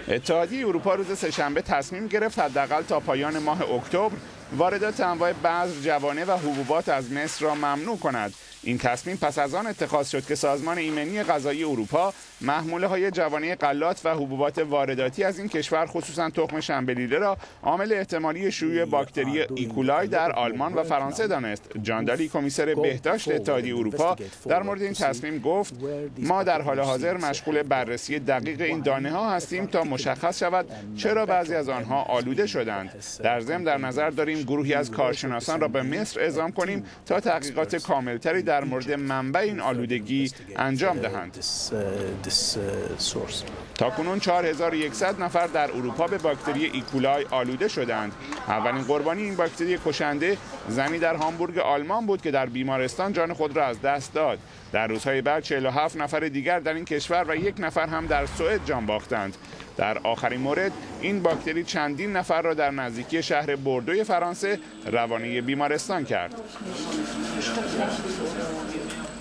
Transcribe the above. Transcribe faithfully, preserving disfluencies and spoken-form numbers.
اتحادیه اروپا روز سه‌شنبه تصمیم گرفت حداقل تا پایان ماه اکتبر واردات انواع بذر، جوانه و حبوبات از مصر را ممنوع کند. این تصمیم پس از آن اتخاذ شد که سازمان ایمنی غذایی اروپا محموله‌های جوانه غلات و حبوبات وارداتی از این کشور خصوصا تخم شنبلیله را عامل احتمالی شیوع باکتری ایکولای در آلمان و فرانسه دانست. جان دالی، کمیسر بهداشت اتحادیه اروپا، در مورد این تصمیم گفت: ما در حال حاضر مشغول بررسی دقیق این دانه ها هستیم تا مشخص شود چرا بعضی از آنها آلوده شدند. در ضمن در نظر داریم گروهی از کارشناسان را به مصر اعزام کنیم تا تحقیقات کاملتری در مورد منبع این آلودگی انجام دهند. تاکنون چهار هزار و صد نفر در اروپا به باکتری ایکولای آلوده شدند. اولین قربانی این باکتری کشنده زنی در هامبورگ آلمان بود که در بیمارستان جان خود را از دست داد. در روزهای بعد چهل و هفت نفر دیگر در این کشور و یک نفر هم در سوئد جان باختند. در آخرین مورد این باکتری چندین نفر را در نزدیکی شهر بوردوی فرانسه روانه بیمارستان کرد.